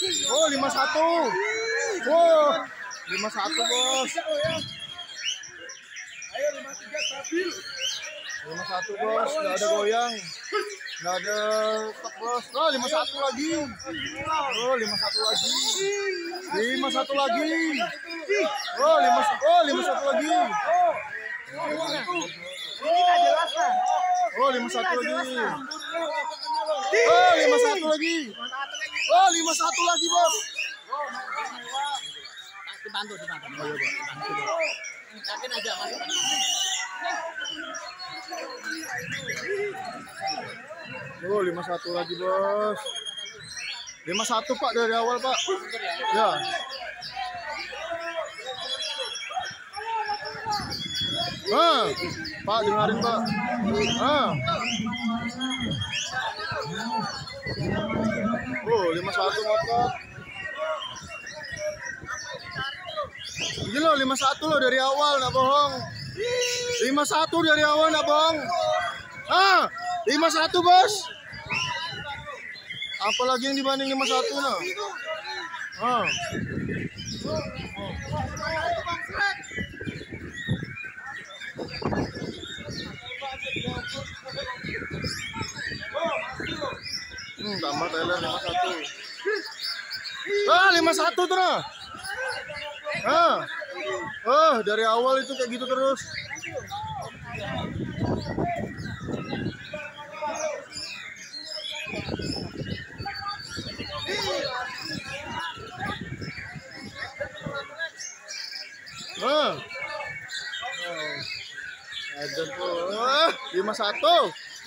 Oh, 51. Oh, 51 bos. Ayo 53 stabil. 51 bos, nggak ada goyang, nggak ada stop bos. Oh, 51 lagi. Oh, 51 lagi. 51 lagi. Oh, 51 lagi. Ini tak jelas lah. Oh, 51 lagi. Oh, 51 lagi. Oh, 51 lagi bos. Dibantu. Oh, iya, Pak. Yakin aja masuk. Oh, 51 lagi bos. 51 Pak dari awal Pak. Ya. Pak dengarin Pak. Oh, 51 ngotot. Ini loh 51 loh dari awal, nggak bohong. 51 dari awal, nggak bohong. 51 bos. Apalagi yang dibanding 51 nah. Tambah Thailand 51. 51 tuh nah. Dari awal itu kayak gitu terus. Ada tuh. 51.